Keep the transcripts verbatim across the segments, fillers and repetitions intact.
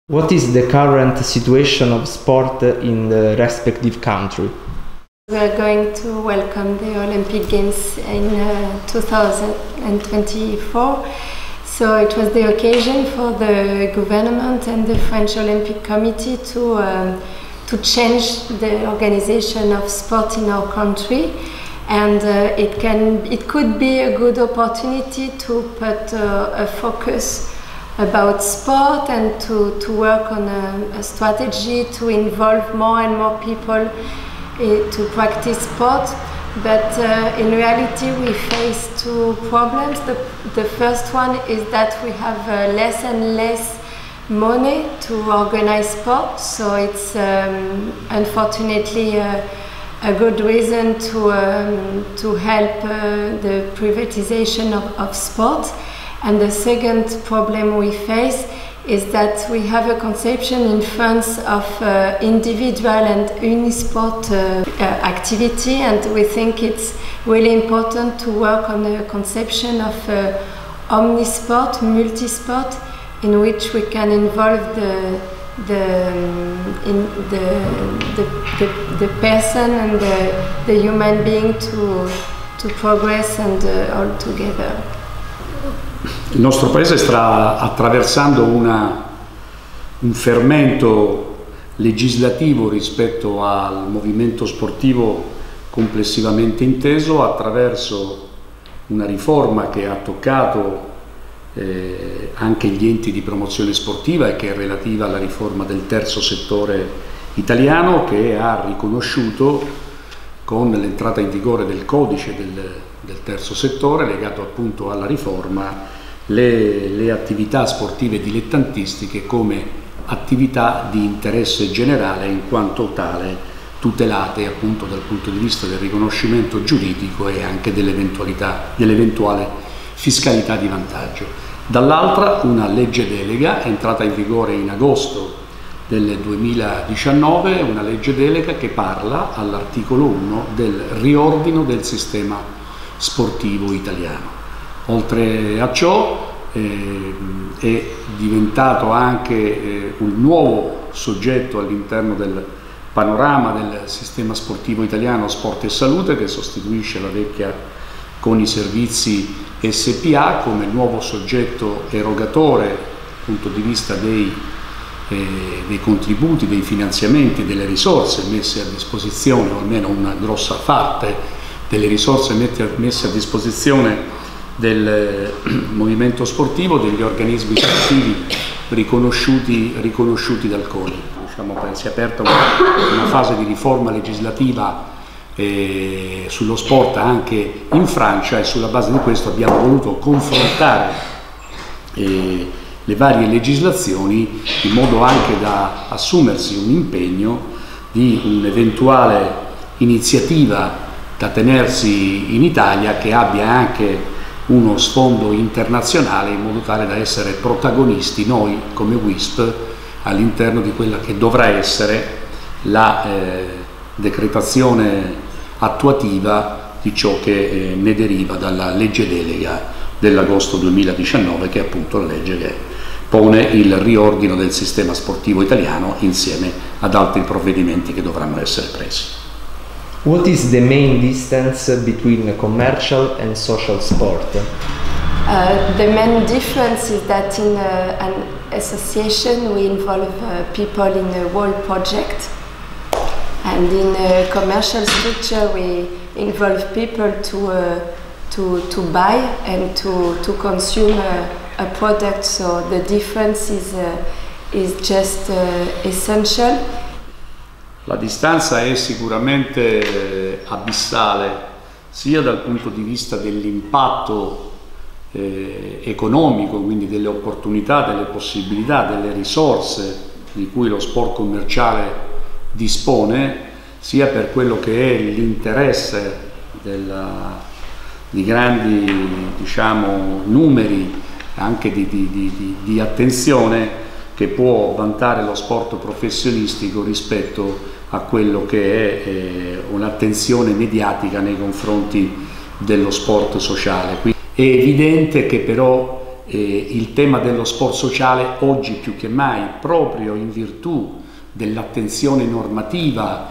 What is the current situation of sport in the respective country? We are going to welcome the Olympic Games in uh, two thousand twenty-four. So it was the occasion for the government and the French Olympic Committee to, um, to change the organization of sport in our country. And uh, it, can, it could be a good opportunity to put uh, a focus about sport and to, to work on a, a strategy to involve more and more people uh, to practice sport. But uh, in reality we face two problems. The, the first one is that we have uh, less and less money to organize sport, so it's um, unfortunately uh, a good reason to, um, to help uh, the privatization of, of sport. And the second problem we face is that we have a conception in France of uh, individual and unisport uh, uh, activity, and we think it's really important to work on the conception of uh, omnisport, multisport, in which we can involve the the um, in the, the, the, the person and the, the human being to, to progress and uh, all together. Il nostro paese sta attraversando una, un fermento legislativo rispetto al movimento sportivo complessivamente inteso, attraverso una riforma che ha toccato eh, anche gli enti di promozione sportiva e che è relativa alla riforma del terzo settore italiano, che ha riconosciuto con l'entrata in vigore del codice del, del terzo settore legato appunto alla riforma Le, le attività sportive dilettantistiche come attività di interesse generale, in quanto tale tutelate appunto dal punto di vista del riconoscimento giuridico e anche dell'eventualità, dell'eventuale fiscalità di vantaggio. Dall'altra una legge delega è entrata in vigore in agosto del duemiladiciannove, una legge delega che parla all'articolo uno del riordino del sistema sportivo italiano. Oltre a ciò eh, è diventato anche eh, un nuovo soggetto all'interno del panorama del sistema sportivo italiano Sport e Salute, che sostituisce la vecchia CONI Servizi S P A come nuovo soggetto erogatore dal punto di vista dei, eh, dei contributi, dei finanziamenti, delle risorse messe a disposizione, o almeno una grossa parte delle risorse messe a disposizione del movimento sportivo, degli organismi sportivi riconosciuti, riconosciuti dal CONI. Diciamo, si è aperta una, una fase di riforma legislativa eh, sullo sport anche in Francia, e sulla base di questo abbiamo voluto confrontare eh, le varie legislazioni in modo anche da assumersi un impegno di un'eventuale iniziativa da tenersi in Italia che abbia anche uno sfondo internazionale, in modo tale da essere protagonisti noi come W I S P all'interno di quella che dovrà essere la eh, decretazione attuativa di ciò che eh, ne deriva dalla legge delega dell'agosto duemiladiciannove, che è appunto la legge che pone il riordino del sistema sportivo italiano insieme ad altri provvedimenti che dovranno essere presi. What is the main distance between commercial and social sport? Uh, the main difference is that in uh, an association we involve uh, people in a whole project, and in a commercial structure we involve people to, uh, to, to buy and to, to consume a, a product, so the difference is, uh, is just uh, essential. La distanza è sicuramente abissale, sia dal punto di vista dell'impatto eh, economico, quindi delle opportunità, delle possibilità, delle risorse di cui lo sport commerciale dispone, sia per quello che è l'interesse di grandi, diciamo, numeri anche di, di, di, di attenzione che può vantare lo sport professionistico rispetto a quello che è eh, un'attenzione mediatica nei confronti dello sport sociale. Quindi è evidente che però eh, il tema dello sport sociale oggi più che mai, proprio in virtù dell'attenzione normativa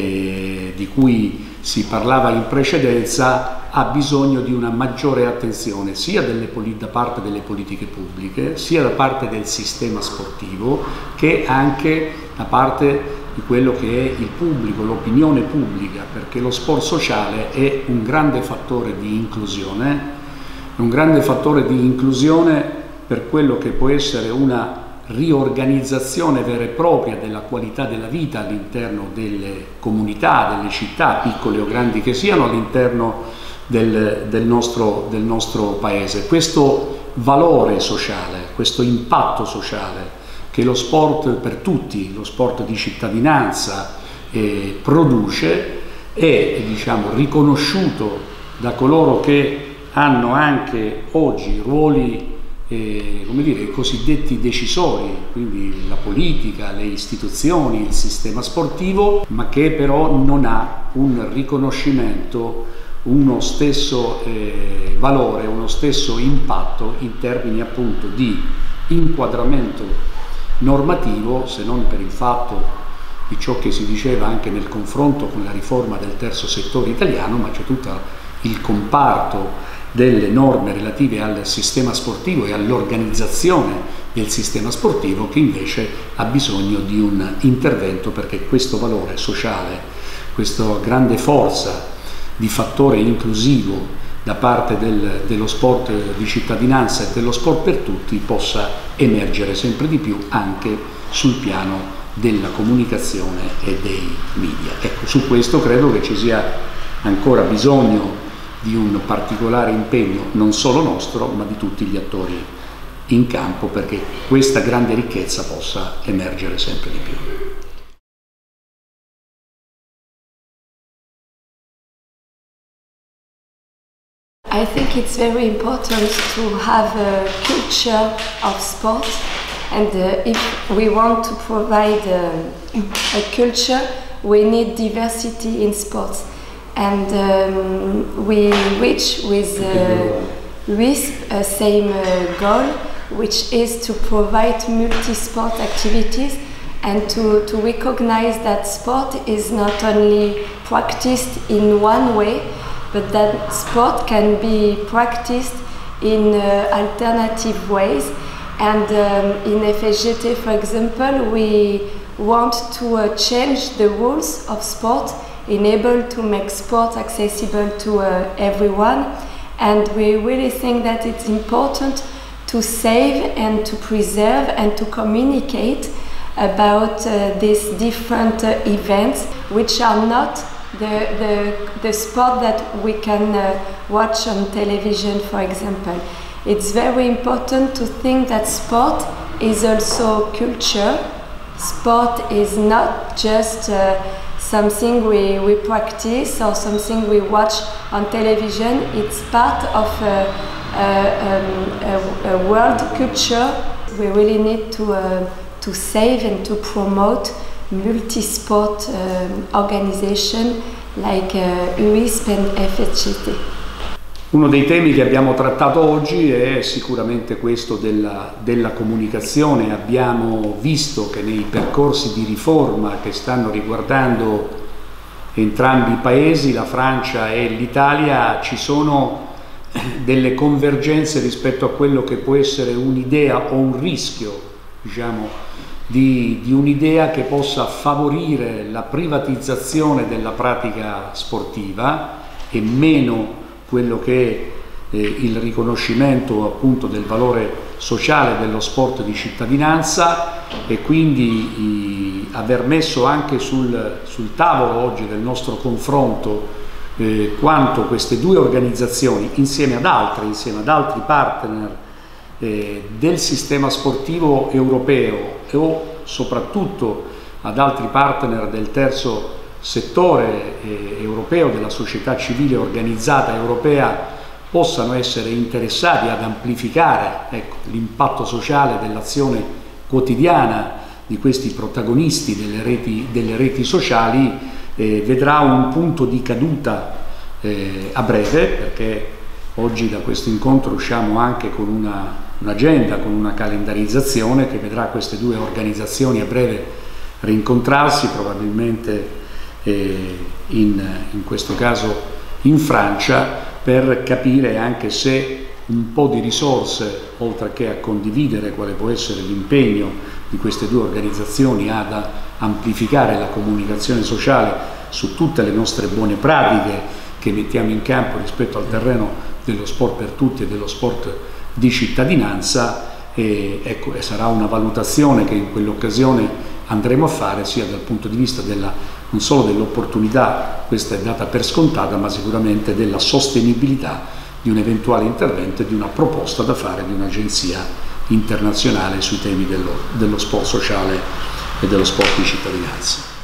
eh, di cui si parlava in precedenza, ha bisogno di una maggiore attenzione sia delle, da parte delle politiche pubbliche, sia da parte del sistema sportivo, che anche da parte di quello che è il pubblico, l'opinione pubblica, perché lo sport sociale è un grande fattore di inclusione, un grande fattore di inclusione per quello che può essere una riorganizzazione vera e propria della qualità della vita all'interno delle comunità, delle città, piccole o grandi che siano, all'interno del, del, nostro, del nostro paese. Questo valore sociale, questo impatto sociale che lo sport per tutti, lo sport di cittadinanza eh, produce, è diciamo, riconosciuto da coloro che hanno anche oggi ruoli Eh, come dire, i cosiddetti decisori, quindi la politica, le istituzioni, il sistema sportivo, ma che però non ha un riconoscimento, uno stesso eh, valore, uno stesso impatto in termini appunto di inquadramento normativo, se non per il fatto di ciò che si diceva anche nel confronto con la riforma del terzo settore italiano, ma c'è tutto il comparto delle norme relative al sistema sportivo e all'organizzazione del sistema sportivo che invece ha bisogno di un intervento, perché questo valore sociale, questa grande forza di fattore inclusivo da parte del, dello sport di cittadinanza e dello sport per tutti possa emergere sempre di più anche sul piano della comunicazione e dei media. Ecco, su questo credo che ci sia ancora bisogno di un particolare impegno non solo nostro, ma di tutti gli attori in campo, perché questa grande ricchezza possa emergere sempre di più. I think it's very important to have a culture of sport, and uh, if we want to provide uh, a culture, we need diversity in sports. And um, we reach with uh, Luis a same uh, goal, which is to provide multi-sport activities and to, to recognize that sport is not only practiced in one way, but that sport can be practiced in uh, alternative ways. And um, in F S G T, for example, we want to uh, change the rules of sport, enable to make sport accessible to uh, everyone, and we really think that it's important to save and to preserve and to communicate about uh, these different uh, events, which are not the, the, the sport that we can uh, watch on television, for example. It's very important to think that sport is also culture. Sport is not just uh, something we, we practice or something we watch on television. It's part of a, a, um, a, a world culture. We really need to, uh, to save and to promote multi-sport um, organization like uh, U I S P and F S G T. Uno dei temi che abbiamo trattato oggi è sicuramente questo della, della comunicazione. Abbiamo visto che nei percorsi di riforma che stanno riguardando entrambi i paesi, la Francia e l'Italia, ci sono delle convergenze rispetto a quello che può essere un'idea o un rischio, diciamo, di, di un'idea che possa favorire la privatizzazione della pratica sportiva e meno quello che è eh, il riconoscimento appunto del valore sociale dello sport di cittadinanza, e quindi i, aver messo anche sul, sul tavolo oggi del nostro confronto eh, quanto queste due organizzazioni, insieme ad altre, insieme ad altri partner eh, del sistema sportivo europeo o soprattutto ad altri partner del terzo settore eh, europeo, della società civile organizzata europea, possano essere interessati ad amplificare ecco, l'impatto sociale dell'azione quotidiana di questi protagonisti delle reti, delle reti sociali, eh, vedrà un punto di caduta eh, a breve, perché oggi da questo incontro usciamo anche con una un'agenda, con una calendarizzazione che vedrà queste due organizzazioni a breve rincontrarsi, probabilmente eh, in, in questo caso in Francia, per capire anche se un po' di risorse, oltre che a condividere quale può essere l'impegno di queste due organizzazioni ad amplificare la comunicazione sociale su tutte le nostre buone pratiche che mettiamo in campo rispetto al terreno dello sport per tutti e dello sport di cittadinanza, e, ecco, e sarà una valutazione che in quell'occasione andremo a fare sia dal punto di vista della, non solo dell'opportunità, questa è data per scontata, ma sicuramente della sostenibilità di un eventuale intervento e di una proposta da fare di un'agenzia internazionale sui temi dello, dello sport sociale e dello sport di cittadinanza.